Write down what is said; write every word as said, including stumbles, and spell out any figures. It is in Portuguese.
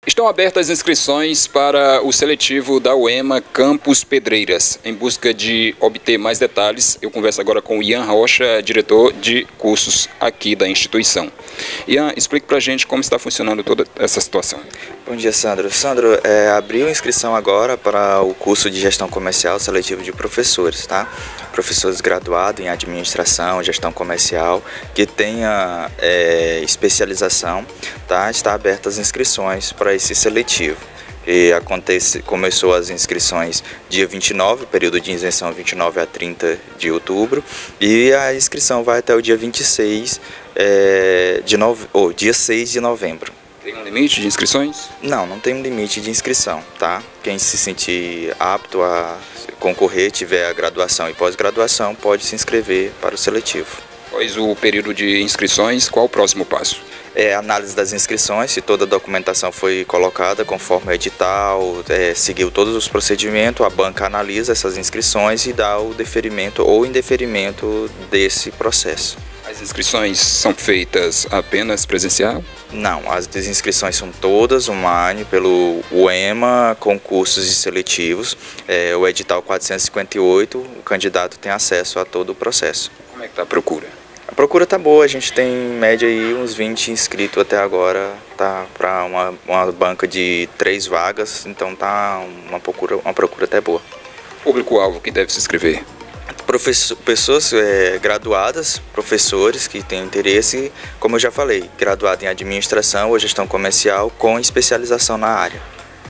Estão abertas as inscrições para o seletivo da U E M A Campus Pedreiras. Em busca de obter mais detalhes, eu converso agora com o Ian Rocha, diretor de cursos aqui da instituição. Ian, explique para a gente como está funcionando toda essa situação. Bom dia, Sandro. Sandro, é, abriu inscrição agora para o curso de gestão comercial seletivo de professores, tá? Professores graduados em administração, gestão comercial, que tenha é, especialização, tá? Está abertas as inscrições para esse seletivo. E acontece, começou as inscrições dia vinte e nove, período de isenção vinte e nove a trinta de outubro, e a inscrição vai até o dia vinte e seis, é, de nove, ou dia seis de novembro. Tem um limite de inscrições? Não, não tem um limite de inscrição, tá? Quem se sentir apto a concorrer, tiver a graduação e pós-graduação, pode se inscrever para o seletivo. Após o período de inscrições, qual o próximo passo? É análise das inscrições, se toda a documentação foi colocada conforme o edital, é, seguiu todos os procedimentos, a banca analisa essas inscrições e dá o deferimento ou indeferimento desse processo. As inscrições são feitas apenas presencial? Não, as inscrições são todas online pelo U E M A, concursos e seletivos. É, o edital quatrocentos e cinquenta e oito, o candidato tem acesso a todo o processo. Como é que está a procura? A procura está boa, a gente tem em média aí uns vinte inscritos até agora, tá para uma, uma banca de três vagas, então tá uma procura, uma procura até boa. Público-alvo que deve se inscrever? Professor, pessoas é, graduadas, professores que têm interesse, como eu já falei, graduado em administração ou gestão comercial com especialização na área.